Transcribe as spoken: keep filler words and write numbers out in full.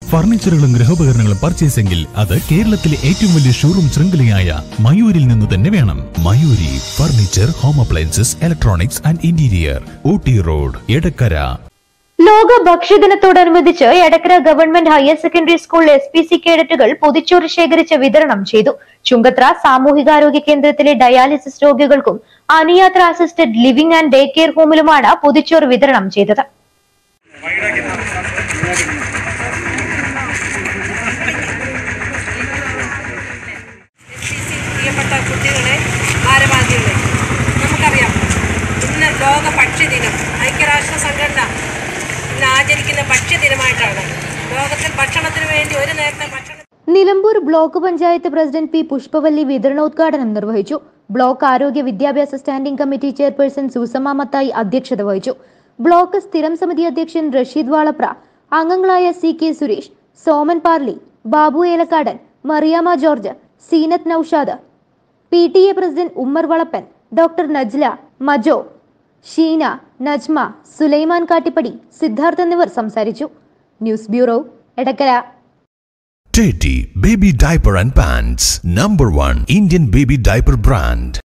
ഫർണിച്ചറുകളും ഗൃഹോപകരണങ്ങളും പർച്ചേസെങ്കിൽ അത് കേരളത്തിലെ ഏറ്റവും വലിയ ഷോറൂം ശൃംഖലയായ മയൂരിൽ നിന്ന് തന്നെ വേണം. Mayoori furniture, home appliances, electronics and interior, Ooty road, Edakkara. ലോക ഭക്ഷ്യദിനത്തോടനുബന്ധിച്ച് Edakkara government higher secondary school S P C കേഡറ്റുകൾ പൊതിച്ചോറ് ശേഖരിച്ച് വിതരണം ചെയ്തു. ചുങ്കത്ര സാമൂഹികാരോഗ്യ കേന്ദ്രത്തിലെ ഡയാലിസിസ് രോഗികൾക്കും Anuyatra assisted living and day care ഹോമിലുമാണ് പൊതിച്ചോറ് വിതരണം ചെയ്തത്. കുട്ടികളെ ഭാരവാഹികളെ, നമുക്കറിയാം ഇന്ന് ലോക ഭക്ഷ്യദിനം ഐക്യരാഷ്ട്ര സംഘടന ഇന്ന് ആചരിക്കുന്ന ഭക്ഷ്യദിനമായിട്ടാണ്. ലോകത്തിൽ ഭക്ഷണത്തിന് വേണ്ടി ഒരു നേരത്തെ ഭക്ഷണം. Nilambur block panchayat president P Pushpavalli വിതരണോദ്ഘാടനം നിർവഹിച്ചു. ബ്ലോക്ക് ആരോഗ്യ വിദ്യാഭ്യാസ standing committee chairperson Susamma Mathai അധ്യക്ഷത വഹിച്ചു. ബ്ലോക്ക് സ്ഥിരം സമിതി അധ്യക്ഷൻ റഷീദ് വാളപ്ര, അംഗങ്ങളായ C K Suresh, Soman Parli, Babu Elakkadan, Mariyamma George, Seenath Noushad, P T A president Ummer Valappan, doctor Najla, Majo, Sheena, Najma, Sulaiman Kattippadi, Siddharth എന്നിവർ സംസാരിച്ചു. News bureau, Edakkara. Teddy Baby Diaper and Pants, number one Indian baby diaper brand.